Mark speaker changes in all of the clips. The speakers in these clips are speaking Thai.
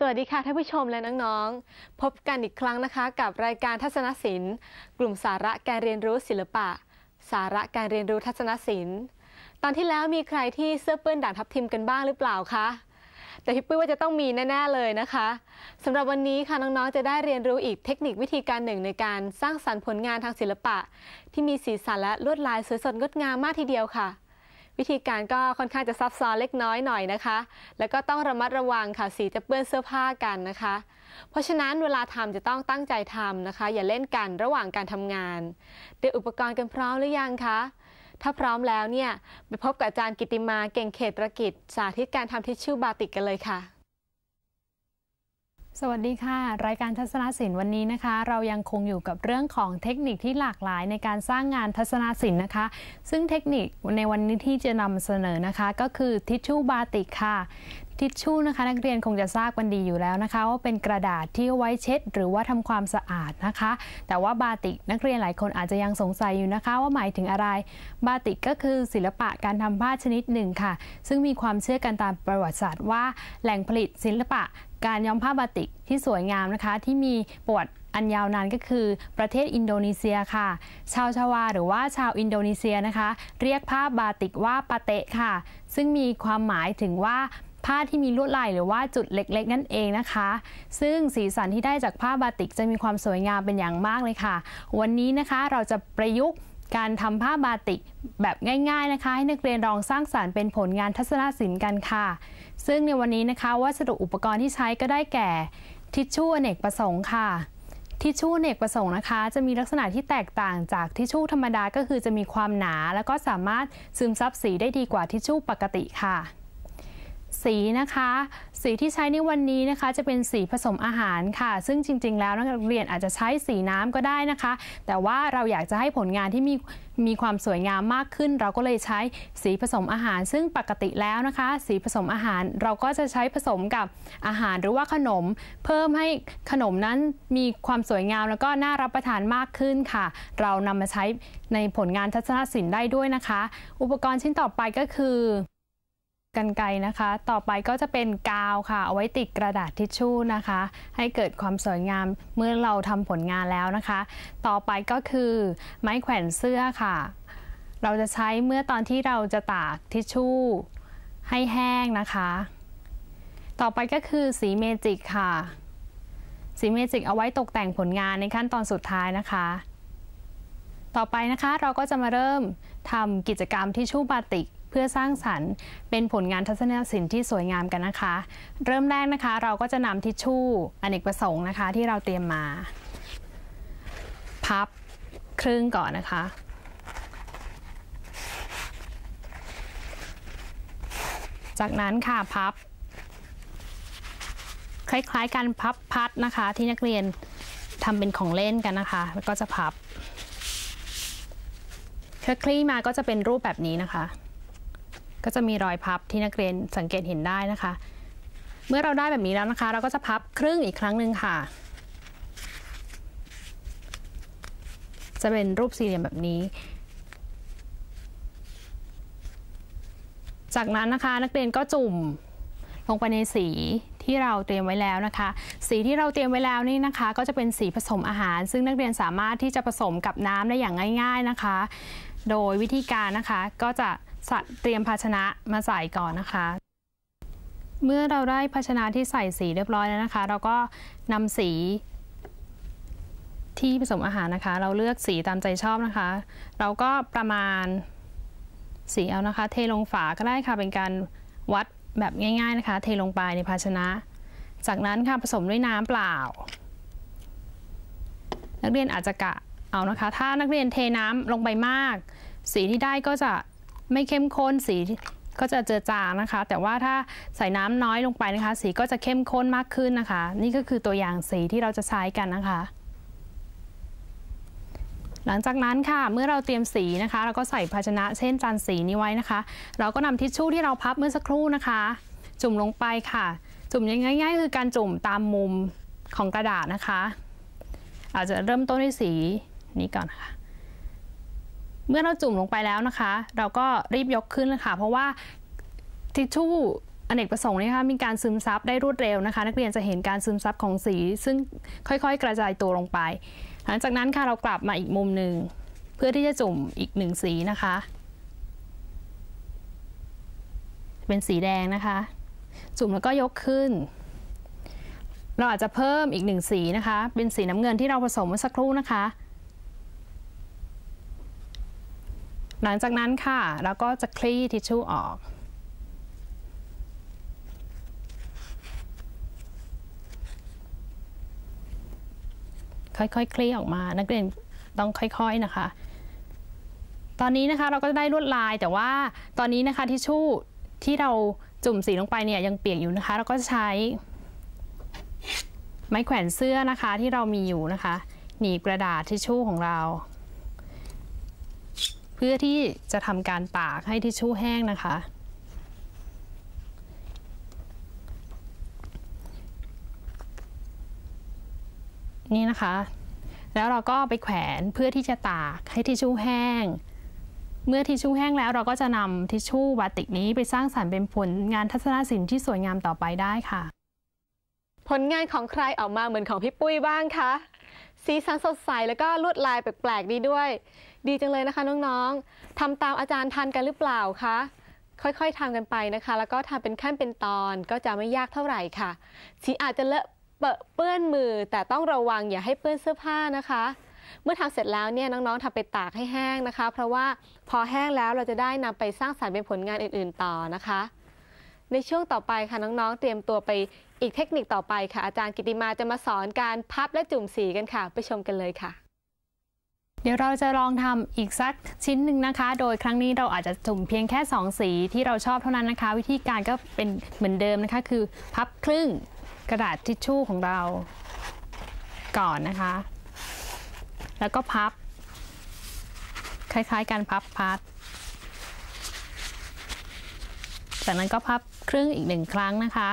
Speaker 1: วัสดีค่ะท่านผู้ชมและน้องๆพบกันอีกครั้งนะคะกับรายการทัศนศิลป์กลุ่มสาระการเรียนรู้ศิลปะสาระการเรียนรู้ทัศนศิลป์ตอนที่แล้วมีใครที่เสื้อเปื้อนด่างทับทิมกันบ้างหรือเปล่าคะแต่พี่ปุ้ยว่าจะต้องมีแน่ๆเลยนะคะสำหรับวันนี้ค่ะน้องๆจะได้เรียนรู้อีกเทคนิควิธีการหนึ่งในการสร้างสรรค์ผลงานทางศิลปะที่มีสีสันและลวดลายสวยสดงดงามมากทีเดียวค่ะวิธีการก็ค่อนข้างจะซับซ้อนเล็กน้อยหน่อยนะคะแล้วก็ต้องระมัดระวังค่ะสีจะเปื้อนเสื้อผ้ากันนะคะเพราะฉะนั้นเวลาทำจะต้องตั้งใจทำนะคะอย่าเล่นกันระหว่างการทำงานเตรียมอุปกรณ์กันพร้อมหรือยังคะถ้าพร้อมแล้วเนี่ยไปพบกับอาจารย์กิติมาเก่งเขตรกิจสาธิตการทำทิชชู่บาติกกันเลยค่ะ
Speaker 2: สวัสดีค่ะรายการทัศนศิลป์วันนี้นะคะเรายังคงอยู่กับเรื่องของเทคนิคที่หลากหลายในการสร้างงานทัศนศิลป์นะคะซึ่งเทคนิคในวันนี้ที่จะนำเสนอนะคะก็คือทิชชู่บาติกค่ะทิชชู่นะคะนักเรียนคงจะทราบกันดีอยู่แล้วนะคะว่าเป็นกระดาษที่ไว้เช็ดหรือว่าทำความสะอาดนะคะแต่ว่าบาติกนักเรียนหลายคนอาจจะยังสงสัยอยู่นะคะว่าหมายถึงอะไรบาติกก็คือศิลปะการทำผ้าชนิดหนึ่งค่ะซึ่งมีความเชื่อกันตามประวัติศาสตร์ว่าแหล่งผลิตศิลปะการย้อมผ้าบาติกที่สวยงามนะคะที่มีประวัติอันยาวนานก็คือประเทศอินโดนีเซียค่ะชาวชวาหรือว่าชาวอินโดนีเซียนะคะเรียกผ้าบาติกว่าปาเตะค่ะซึ่งมีความหมายถึงว่าผ้าที่มีลวดลายหรือว่าจุดเล็กๆนั่นเองนะคะซึ่งสีสันที่ได้จากผ้าบาติกจะมีความสวยงามเป็นอย่างมากเลยค่ะวันนี้นะคะเราจะประยุกต์การทำผ้าบาติกแบบง่ายๆนะคะให้นักเรียนลองสร้างสรรค์เป็นผลงานทัศนศิลป์กันค่ะซึ่งในวันนี้นะคะวัสดุอุปกรณ์ที่ใช้ก็ได้แก่ทิชชู่อเนกประสงค์ค่ะทิชชู่อเนกประสงค์นะคะจะมีลักษณะที่แตกต่างจากทิชชู่ธรรมดาก็คือจะมีความหนาแล้วก็สามารถซึมซับสีได้ดีกว่าทิชชู่ปกติค่ะสีนะคะสีที่ใช้ในวันนี้นะคะจะเป็นสีผสมอาหารค่ะซึ่งจริงๆแล้วนักเรียนอาจจะใช้สีน้ำก็ได้นะคะแต่ว่าเราอยากจะให้ผลงานที่มีความสวยงามมากขึ้นเราก็เลยใช้สีผสมอาหารซึ่งปกติแล้วนะคะสีผสมอาหารเราก็จะใช้ผสมกับอาหารหรือว่าขนมเพิ่มให้ขนมนั้นมีความสวยงามแล้วก็น่ารับประทานมากขึ้นค่ะเรานำมาใช้ในผลงานทัศนศิลป์ได้ด้วยนะคะอุปกรณ์ชิ้นต่อไปก็คือกรรไกรนะคะต่อไปก็จะเป็นกาวค่ะเอาไว้ติดกระดาษทิชชู่นะคะให้เกิดความสวยงามเมื่อเราทำผลงานแล้วนะคะต่อไปก็คือไม้แขวนเสื้อค่ะเราจะใช้เมื่อตอนที่เราจะตากทิชชู่ให้แห้งนะคะต่อไปก็คือสีเมจิกค่ะสีเมจิกเอาไว้ตกแต่งผลงานในขั้นตอนสุดท้ายนะคะต่อไปนะคะเราก็จะมาเริ่มทำกิจกรรมทิชชู่บาติกเพื่อสร้างสรรค์เป็นผลงานทัศนศิลป์ที่สวยงามกันนะคะเริ่มแรกนะคะเราก็จะนำทิชชู่อเนกประสงค์นะคะที่เราเตรียมมาพับครึ่งก่อนนะคะจากนั้นค่ะพับคล้ายๆการพับพัดนะคะที่นักเรียนทำเป็นของเล่นกันนะคะแล้วก็จะพับคลี่มาก็จะเป็นรูปแบบนี้นะคะก็จะมีรอยพับที่นักเรียนสังเกตเห็นได้นะคะเมื่อเราได้แบบนี้แล้วนะคะเราก็จะพับครึ่งอีกครั้งหนึ่งค่ะจะเป็นรูปสี่เหลี่ยมแบบนี้จากนั้นนะคะนักเรียนก็จุ่มลงไปในสีที่เราเตรียมไว้แล้วนะคะสีที่เราเตรียมไว้แล้วนี่นะคะก็จะเป็นสีผสมอาหารซึ่งนักเรียนสามารถที่จะผสมกับน้ำได้อย่างง่ายๆนะคะโดยวิธีการนะคะก็จะเตรียมภาชนะมาใส่ก่อนนะคะเมื่อเราได้ภาชนะที่ใส่สีเรียบร้อยแล้วนะคะเราก็นำสีที่ผสมอาหารนะคะเราเลือกสีตามใจชอบนะคะเราก็ประมาณสีเอานะคะเทลงฝาก็ได้ค่ะเป็นการวัดแบบง่ายๆนะคะเทลงไปในภาชนะจากนั้นค่ะผสมด้วยน้ำเปล่านักเรียนอาจจะกะเอานะคะถ้านักเรียนเทน้ำลงไปมากสีที่ได้ก็จะไม่เข้มข้นสีก็จะเจือจางนะคะแต่ว่าถ้าใส่น้ำน้อยลงไปนะคะสีก็จะเข้มข้นมากขึ้นนะคะนี่ก็คือตัวอย่างสีที่เราจะใช้กันนะคะหลังจากนั้นค่ะเมื่อเราเตรียมสีนะคะเราก็ใส่ภาชนะเช่นจานสีนี้ไว้นะคะเราก็นำทิชชู่ที่เราพับเมื่อสักครู่นะคะจุ่มลงไปค่ะจุ่มง่ายๆคือการจุ่มตามมุมของกระดาษนะคะอาจจะเริ่มต้นด้วยสีนี้ก่อนค่ะเมื่อเราจุ่มลงไปแล้วนะคะเราก็รีบยกขึ้นเลยค่ะเพราะว่าทิชชู่อเนกประสงค์นะคะมีการซึมซับได้รวดเร็วนะคะนักเรียนจะเห็นการซึมซับของสีซึ่งค่อยๆกระจายตัวลงไปหลังจากนั้นค่ะเรากลับมาอีกมุมหนึ่งเพื่อที่จะจุ่มอีก1สีนะคะเป็นสีแดงนะคะจุ่มแล้วก็ยกขึ้นเราอาจจะเพิ่มอีก1สีนะคะเป็นสีน้ำเงินที่เราผสมเมื่อสักครู่นะคะหลังจากนั้นค่ะเราก็จะคลี่ทิชชู่ออกค่อยๆคลี่ออกมานักเรียนต้องค่อยๆนะคะตอนนี้นะคะเราก็ได้ลวดลายแต่ว่าตอนนี้นะคะทิชชู่ที่เราจุ่มสีลงไปเนี่ยยังเปียกอยู่นะคะเราก็ใช้ไม้แขวนเสื้อนะคะที่เรามีอยู่นะคะหนีบกระดาษทิชชู่ของเราเพื่อที่จะทำการตากให้ทิชชู่แห้งนะคะนี่นะคะแล้วเราก็ไปแขวนเพื่อที่จะตากให้ทิชชู่แห้งเมื่อทิชชู่แห้งแล้วเราก็จะนำทิชชู่บาติกนี้ไปสร้างสรรค์เป็นผลงานทัศนศิลป์ที่สวยงามต่อไปได้ค่ะ
Speaker 1: ผลงานของใครออกมาเหมือนของพี่ปุ้ยบ้างคะสีสันสดใสแล้วก็ลวดลายแปลกๆดีด้วยดีจังเลยนะคะน้องๆทำตามอาจารย์ทันกันหรือเปล่าคะค่อยๆทำกันไปนะคะแล้วก็ทำเป็นขั้นเป็นตอนก็จะไม่ยากเท่าไหร่ค่ะสีอาจจะเลอะเปื้อนมือแต่ต้องระวังอย่าให้เปื้อนเสื้อผ้านะคะเมื่อทำเสร็จแล้วเนี่ยน้องๆทำไปตากให้แห้งนะคะเพราะว่าพอแห้งแล้วเราจะได้นำไปสร้างสรรค์เป็นผลงานอื่นๆต่อนะคะในช่วงต่อไปค่ะน้องๆเตรียมตัวไปอีกเทคนิคต่อไปค่ะอาจารย์กิติมาจะมาสอนการพับและจุ่มสีกันค่ะไปชมกันเลยค่ะ
Speaker 2: เดี๋ยวเราจะลองทำอีกสักชิ้นหนึ่งนะคะโดยครั้งนี้เราอาจจะจุ่มเพียงแค่2สีที่เราชอบเท่านั้นนะคะวิธีการก็เป็นเหมือนเดิมนะคะคือพับครึ่งกระดาษทิชชู่ของเราก่อนนะคะแล้วก็พับคล้ายๆการพับพัดจากนั้นก็พับครึ่งอีก1ครั้งนะคะ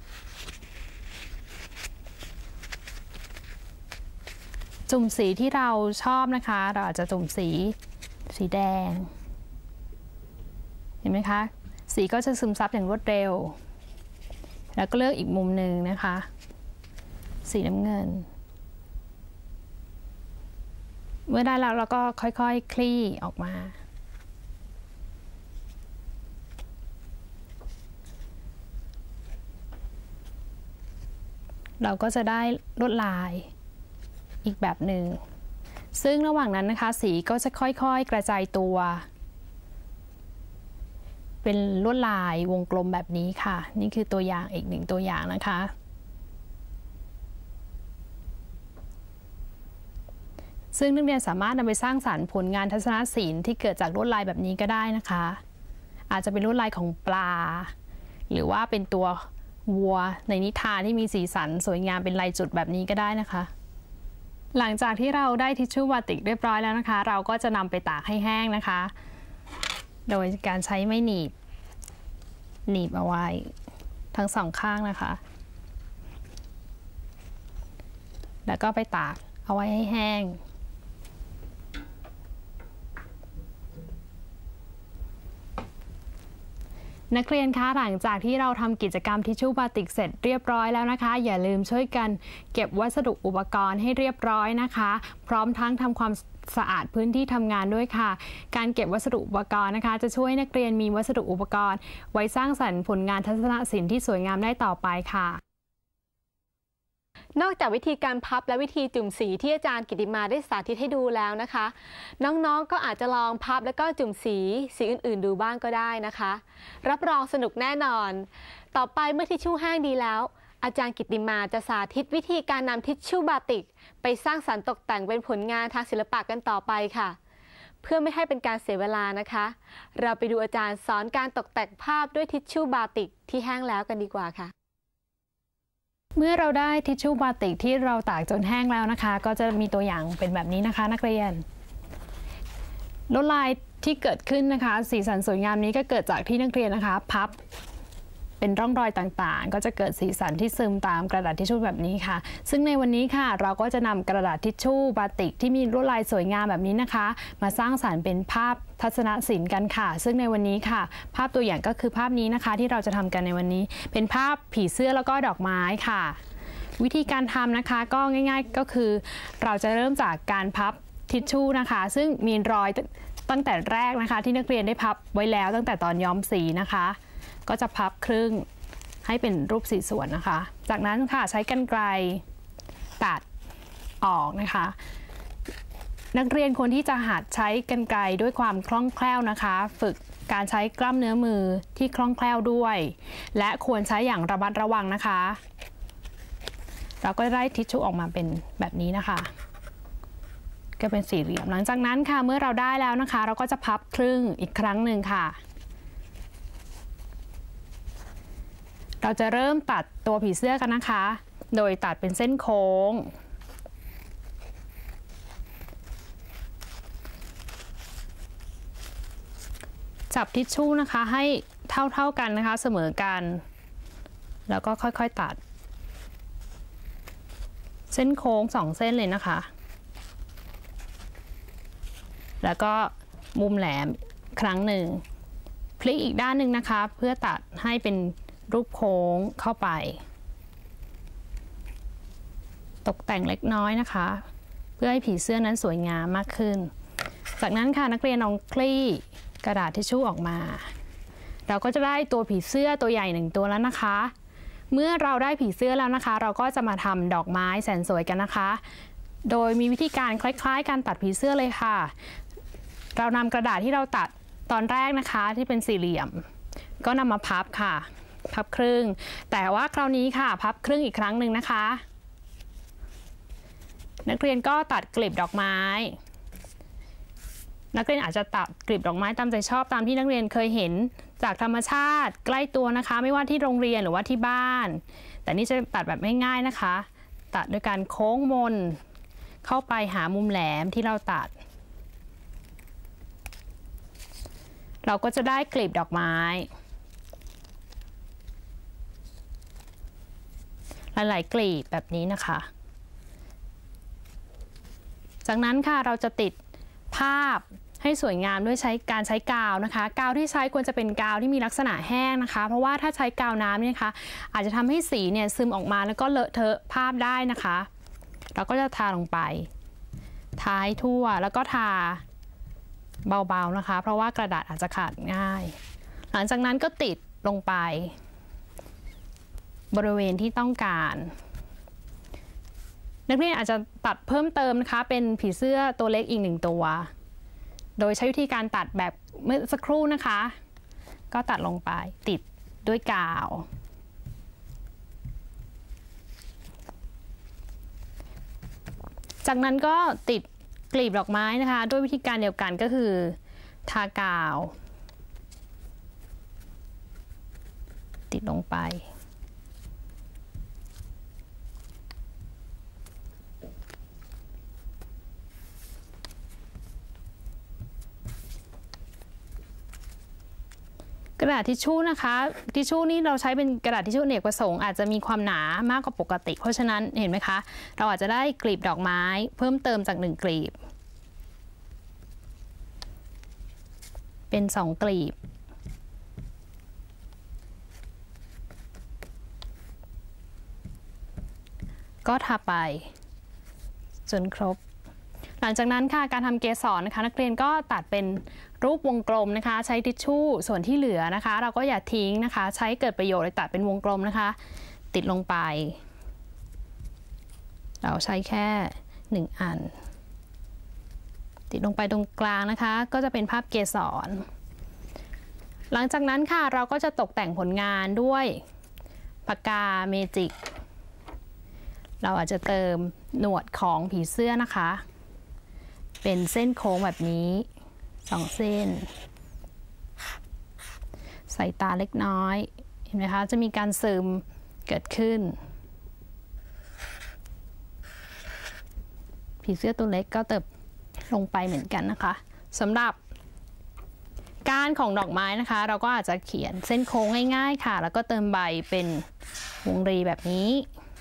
Speaker 2: จุ่มสีที่เราชอบนะคะเราอาจจะจุ่มสีแดงเห็นไหมคะสีก็จะซึมซับอย่างรวดเร็วแล้วก็เลือกอีกมุมหนึ่งนะคะสีน้ำเงินเมื่อได้แล้วเราก็ค่อยๆคลี่ออกมาเราก็จะได้ลวดลายอีกแบบหนึ่งซึ่งระหว่างนั้นนะคะสีก็จะค่อยๆกระจายตัวเป็นลวดลายวงกลมแบบนี้ค่ะนี่คือตัวอย่างอีก1ตัวอย่างนะคะซึ่งนักเรียนสามารถนำไปสร้างสรรค์ผลงานทัศนศิลป์ที่เกิดจากลวดลายแบบนี้ก็ได้นะคะอาจจะเป็นลวดลายของปลาหรือว่าเป็นตัววัวในนิทานที่มีสีสันสวยงามเป็นลายจุดแบบนี้ก็ได้นะคะหลังจากที่เราได้ทิชชู่บาติกเรียบร้อยแล้วนะคะเราก็จะนำไปตากให้แห้งนะคะโดยการใช้ไม้หนีบเอาไว้ทั้ง2ข้างนะคะแล้วก็ไปตากเอาไว้ให้แห้งนักเรียนคะหลังจากที่เราทำกิจกรรมทิชชู่บาติกเสร็จเรียบร้อยแล้วนะคะอย่าลืมช่วยกันเก็บวัสดุอุปกรณ์ให้เรียบร้อยนะคะพร้อมทั้งทำความสะอาดพื้นที่ทำงานด้วยค่ะการเก็บวัสดุอุปกรณ์นะคะจะช่วยนักเรียนมีวัสดุอุปกรณ์ไว้สร้างสรรค์ผลงานทัศนศิลป์ที่สวยงามได้ต่อไปค่ะ
Speaker 1: นอกจากวิธีการพับและวิธีจุ่มสีที่อาจารย์กิติมาได้สาธิตให้ดูแล้วนะคะน้องๆก็อาจจะลองพับแล้วก็จุ่มสีอื่นๆดูบ้างก็ได้นะคะรับรองสนุกแน่นอนต่อไปเมื่อทิชชู่แห้งดีแล้วอาจารย์กิติมาจะสาธิตวิธีการนำทิชชู่บาติกไปสร้างสรรค์ตกแต่งเป็นผลงานทางศิลปะกันต่อไปค่ะเพื่อไม่ให้เป็นการเสียเวลานะคะเราไปดูอาจารย์สอนการตกแต่งภาพด้วยทิชชู่บาติกที่แห้งแล้วกันดีกว่าค่ะ
Speaker 2: เมื่อเราได้ทิชชู่บาติกที่เราตากจนแห้งแล้วนะคะก็จะมีตัวอย่างเป็นแบบนี้นะคะนักเรียนลวดลายที่เกิดขึ้นนะคะสีสันสวยงามนี้ก็เกิดจากที่นักเรียนนะคะพับเป็นร่องรอยต่างๆก็จะเกิดสีสันที่ซึมตามกระดาษทิชชู่แบบนี้ค่ะซึ่งในวันนี้ค่ะเราก็จะนำกระดาษทิชชู่บาติกที่มีลวดลายสวยงามแบบนี้นะคะมาสร้างสรรค์เป็นภาพทัศนศิลป์กันค่ะซึ่งในวันนี้ค่ะภาพตัวอย่างก็คือภาพนี้นะคะที่เราจะทำกันในวันนี้เป็นภาพผีเสื้อแล้วก็ดอกไม้ค่ะวิธีการทำนะคะก็ง่ายๆก็คือเราจะเริ่มจากการพับทิชชู่นะคะซึ่งมีรอยตั้งแต่แรกนะคะที่นักเรียนได้พับไว้แล้วตั้งแต่ตอนย้อมสีนะคะก็จะพับครึ่งให้เป็นรูปสี่ส่วนนะคะจากนั้นค่ะใช้กรรไกรตัดออกนะคะนักเรียนควรที่จะหัดใช้กรรไกรด้วยความคล่องแคล่วนะคะฝึกการใช้กล้ามเนื้อมือที่คล่องแคล่วด้วยและควรใช้อย่างระมัดระวังนะคะเราก็ได้ทิชชู่ออกมาเป็นแบบนี้นะคะก็เป็นสี่เหลี่ยมหลังจากนั้นค่ะเมื่อเราได้แล้วนะคะเราก็จะพับครึ่งอีกครั้งหนึ่งค่ะเราจะเริ่มตัดตัวผีเสื้อกันนะคะโดยตัดเป็นเส้นโค้งจับทิชชู่นะคะให้เท่ากันนะคะเสมอกันแล้วก็ค่อยๆตัดเส้นโค้ง2เส้นเลยนะคะแล้วก็มุมแหลมครั้งหนึ่งพลิกอีกด้านหนึ่งนะคะเพื่อตัดให้เป็นรูปโค้งเข้าไปตกแต่งเล็กน้อยนะคะเพื่อให้ผีเสื้อนั้นสวยงามมากขึ้นจากนั้นค่ะนักเรียนลองคลี่กระดาษทิชชู่ออกมาเราก็จะได้ตัวผีเสื้อตัวใหญ่1ตัวแล้วนะคะเมื่อเราได้ผีเสื้อแล้วนะคะเราก็จะมาทำดอกไม้แสนสวยกันนะคะโดยมีวิธีการคล้ายๆการตัดผีเสื้อเลยค่ะเรานำกระดาษที่เราตัดตอนแรกนะคะที่เป็นสี่เหลี่ยมก็นำมาพับค่ะพับครึ่งแต่ว่าคราวนี้ค่ะพับครึ่งอีกครั้งหนึ่งนะคะนักเรียนก็ตัดกลีบดอกไม้นักเรียนอาจจะตัดกลีบดอกไม้ตามใจชอบตามที่นักเรียนเคยเห็นจากธรรมชาติใกล้ตัวนะคะไม่ว่าที่โรงเรียนหรือว่าที่บ้านแต่นี่จะตัดแบบง่ายๆนะคะตัดโดยการโค้งมนเข้าไปหามุมแหลมที่เราตัดเราก็จะได้กลีบดอกไม้หลายๆกลีบแบบนี้นะคะจากนั้นค่ะเราจะติดภาพให้สวยงามด้วยการใช้กาวนะคะกาวที่ใช้ควรจะเป็นกาวที่มีลักษณะแห้งนะคะเพราะว่าถ้าใช้กาวน้ำเนี่ยค่ะอาจจะทำให้สีเนี่ยซึมออกมาแล้วก็เลอะเทอะภาพได้นะคะเราก็จะทาลงไปทาให้ทั่วแล้วก็ทาเบาๆนะคะเพราะว่ากระดาษอาจจะขาดง่ายหลังจากนั้นก็ติดลงไปบริเวณที่ต้องการนักเรียนอาจจะตัดเพิ่มเติมนะคะเป็นผีเสื้อตัวเล็กอีก1ตัวโดยใช้วิธีการตัดแบบเมื่อสักครู่นะคะก็ตัดลงไปติดด้วยกาวจากนั้นก็ติดกลีบดอกไม้นะคะด้วยวิธีการเดียวกันก็คือทากาวติดลงไปกระดาษทิชชู่นะคะทิชชู่นี่เราใช้เป็นกระดาษทิชชู่อเนกประสงค์อาจจะมีความหนามากกว่าปกติเพราะฉะนั้นเห็นไหมคะเราอาจจะได้กลีบดอกไม้เพิ่มเติมจาก1กลีบเป็น2กลีบก็ทาไปจนครบหลังจากนั้นค่ะการทำเกสรนะคะนักเรียนก็ตัดเป็นรูปวงกลมนะคะใช้ทิชชู่ส่วนที่เหลือนะคะเราก็อย่าทิ้งนะคะใช้เกิดประโยชน์เลยตัดเป็นวงกลมนะคะติดลงไปเราใช้แค่1อันติดลงไปตรงกลางนะคะก็จะเป็นภาพเกสรหลังจากนั้นค่ะเราก็จะตกแต่งผลงานด้วยปากกาเมจิกเราอาจจะเติมหนวดของผีเสื้อนะคะเป็นเส้นโค้งแบบนี้2เส้นใส่ตาเล็กน้อยเห็นไหมคะจะมีการซึมเกิดขึ้นผีเสื้อตัวเล็กก็เติบลงไปเหมือนกันนะคะสำหรับก้านของดอกไม้นะคะเราก็อาจจะเขียนเส้นโค้งง่ายๆค่ะแล้วก็เติมใบเป็นวงรีแบบนี้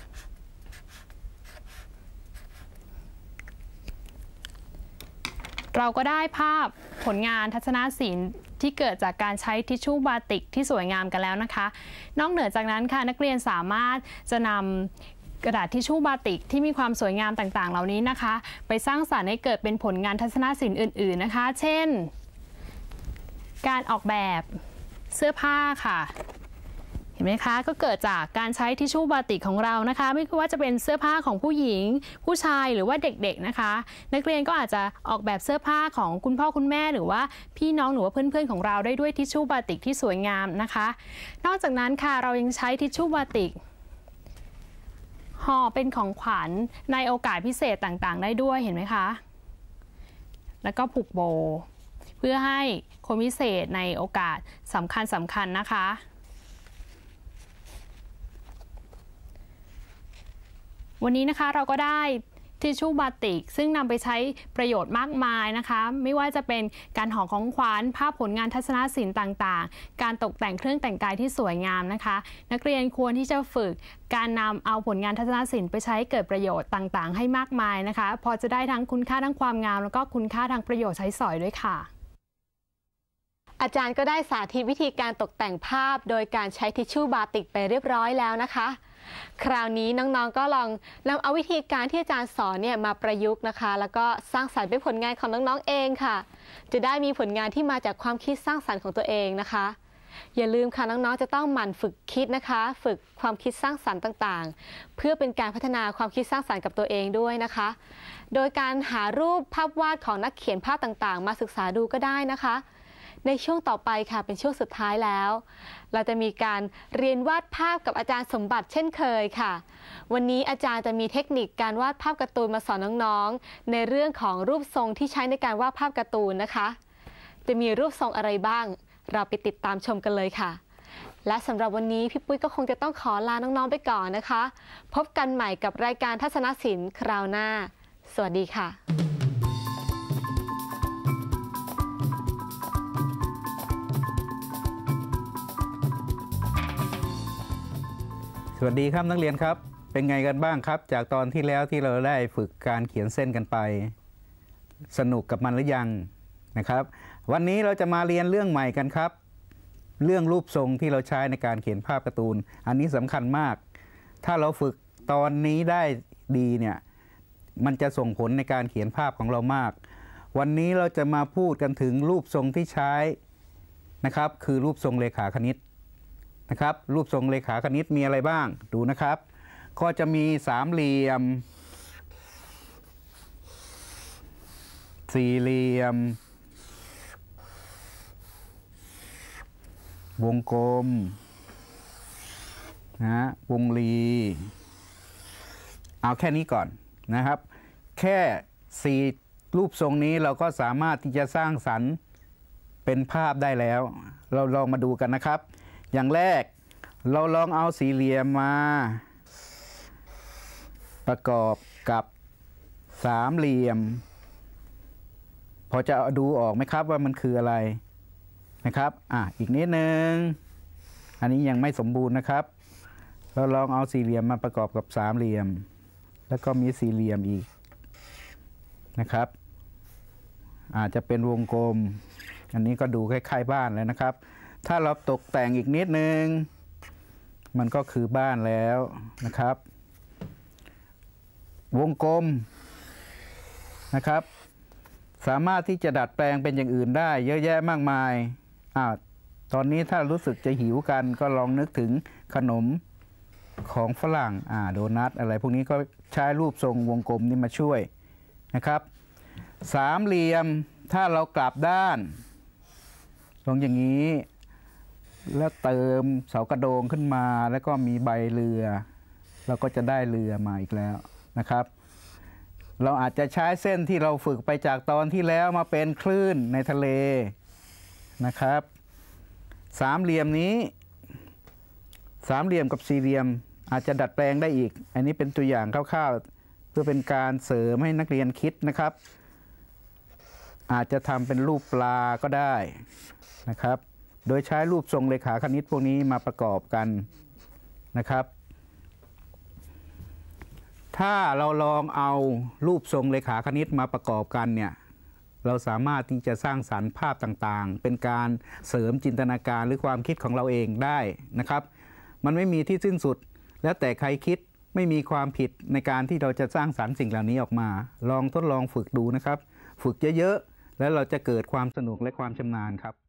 Speaker 2: เราก็ได้ภาพผลงานทัศนศิลป์ที่เกิดจากการใช้ทิชชู่บาติกที่สวยงามกันแล้วนะคะนอกเหนือจากนั้นค่ะนักเรียนสามารถจะนำกระดาษทิชชู่บาติกที่มีความสวยงามต่างๆเหล่านี้นะคะไปสร้างสรรค์ให้เกิดเป็นผลงานทัศนศิลป์อื่นๆนะคะเช่นการออกแบบเสื้อผ้าค่ะเห็นไหมคะก็เกิดจากการใช้ทิชชู่บาติกของเรานะคะไม่ว่าจะเป็นเสื้อผ้าของผู้หญิงผู้ชายหรือว่าเด็กๆนะคะนักเรียนก็อาจจะออกแบบเสื้อผ้าของคุณพ่อคุณแม่หรือว่าพี่น้องหรือว่าเพื่อนๆของเราได้ด้วยทิชชู่บาติกที่สวยงามนะคะนอกจากนั้นค่ะเรายังใช้ทิชชู่บาติกห่อเป็นของขวัญในโอกาสพิเศษต่างๆได้ด้วยเห็นไหมคะแล้วก็ผูกโบเพื่อให้คนพิเศษในโอกาสสำคัญนะคะวันนี้นะคะเราก็ได้ทิชชู่บาติกซึ่งนำไปใช้ประโยชน์มากมายนะคะไม่ว่าจะเป็นการห่อของขวัญภาพผลงานทัศนศิลป์ต่างๆการตกแต่งเครื่องแต่งกายที่สวยงามนะคะนักเรียนควรที่จะฝึกการนำเอาผลงานทัศนศิลป์ไปใช้เกิดประโยชน์ต่างๆให้มากมายนะคะพอจะได้ทั้งคุณค่าทางความงามแล้วก็คุณค่าทางประโยชน์ใช้สอยด้วยค่ะ
Speaker 1: อาจารย์ก็ได้สาธิตวิธีการตกแต่งภาพโดยการใช้ทิชชู่บาติกไปเรียบร้อยแล้วนะคะคราวนี้น้องๆก็ลองนำเอาวิธีการที่อาจารย์สอนเนี่ยมาประยุกต์นะคะแล้วก็สร้างสรรค์เป็นผลงานของน้องๆเองค่ะจะได้มีผลงานที่มาจากความคิดสร้างสรรค์ของตัวเองนะคะอย่าลืมค่ะน้องๆจะต้องหมั่นฝึกคิดนะคะฝึกความคิดสร้างสรรค์ต่างๆเพื่อเป็นการพัฒนาความคิดสร้างสรรค์กับตัวเองด้วยนะคะโดยการหารูปภาพวาดของนักเขียนภาพต่างๆมาศึกษาดูก็ได้นะคะในช่วงต่อไปค่ะเป็นช่วงสุดท้ายแล้วเราจะมีการเรียนวาดภาพกับอาจารย์สมบัติเช่นเคยค่ะวันนี้อาจารย์จะมีเทคนิคการวาดภาพการ์ตูนมาสอนน้องๆในเรื่องของรูปทรงที่ใช้ในการวาดภาพการ์ตูนนะคะจะมีรูปทรงอะไรบ้างเราไปติดตามชมกันเลยค่ะและสำหรับวันนี้พี่ปุ้ยก็คงจะต้องขอลาน้องๆไปก่อนนะคะพบกันใหม่กับรายการทัศนศิลป์คราวหน้าสวัสดีค่ะ
Speaker 3: สวัสดีครับนักเรียนครับเป็นไงกันบ้างครับจากตอนที่แล้วที่เราได้ฝึกการเขียนเส้นกันไปสนุกกับมันหรือยังนะครับวันนี้เราจะมาเรียนเรื่องใหม่กันครับเรื่องรูปทรงที่เราใช้ในการเขียนภาพการ์ตูนอันนี้สำคัญมากถ้าเราฝึกตอนนี้ได้ดีเนี่ยมันจะส่งผลในการเขียนภาพของเรามากวันนี้เราจะมาพูดกันถึงรูปทรงที่ใช้นะครับคือรูปทรงเลขาคณิตนะครับรูปทรงเลขาคณิตมีอะไรบ้างดูนะครับก็จะมีสามเหลี่ยมสี่เหลี่ยมวงกลมนะวงรีเอาแค่นี้ก่อนนะครับแค่สี่รูปทรงนี้เราก็สามารถที่จะสร้างสรรค์เป็นภาพได้แล้วเราลองมาดูกันนะครับอย่างแรกเราลองเอาสี่เหลี่ยมมาประกอบกับสามเหลี่ยมพอจะดูออกไหมครับว่ามันคืออะไรนะครับอีกนิดนึงอันนี้ยังไม่สมบูรณ์นะครับเราลองเอาสี่เหลี่ยมมาประกอบกับสามเหลี่ยมแล้วก็มีสี่เหลี่ยมอีกนะครับอาจจะเป็นวงกลมอันนี้ก็ดูคล้ายๆบ้านเลยนะครับถ้าเราตกแต่งอีกนิดนึงมันก็คือบ้านแล้วนะครับวงกลมนะครับสามารถที่จะดัดแปลงเป็นอย่างอื่นได้เยอะแยะมากมายตอนนี้ถ้ารู้สึกจะหิวกันก็ลองนึกถึงขนมของฝรั่งโดนัทอะไรพวกนี้ก็ใช้รูปทรงวงกลมนี่มาช่วยนะครับสามเหลี่ยมถ้าเรากลับด้านตรงอย่างนี้แล้วเติมเสากระโดงขึ้นมาแล้วก็มีใบเรือเราก็จะได้เรือมาอีกแล้วนะครับเราอาจจะใช้เส้นที่เราฝึกไปจากตอนที่แล้วมาเป็นคลื่นในทะเลนะครับสามเหลี่ยมนี้สามเหลี่ยมกับสี่เหลี่ยมอาจจะดัดแปลงได้อีกอันนี้เป็นตัวอย่างคร่าวๆเพื่อเป็นการเสริมให้นักเรียนคิดนะครับอาจจะทำเป็นรูปปลาก็ได้นะครับ โดยใช้รูปทรงเรขาคณิตพวกนี้มาประกอบกันนะครับ ถ้าเราลองเอารูปทรงเรขาคณิตมาประกอบกันเนี่ยเราสามารถที่จะสร้างสรรค์ภาพต่างๆเป็นการเสริมจินตนาการหรือความคิดของเราเองได้นะครับมันไม่มีที่สิ้นสุดแล้วแต่ใครคิดไม่มีความผิดในการที่เราจะสร้างสรรค์สิ่งเหล่านี้ออกมาลองทดลองฝึกดูนะครับฝึกเยอะๆแล้วเราจะเกิดความสนุกและความชำนาญครับ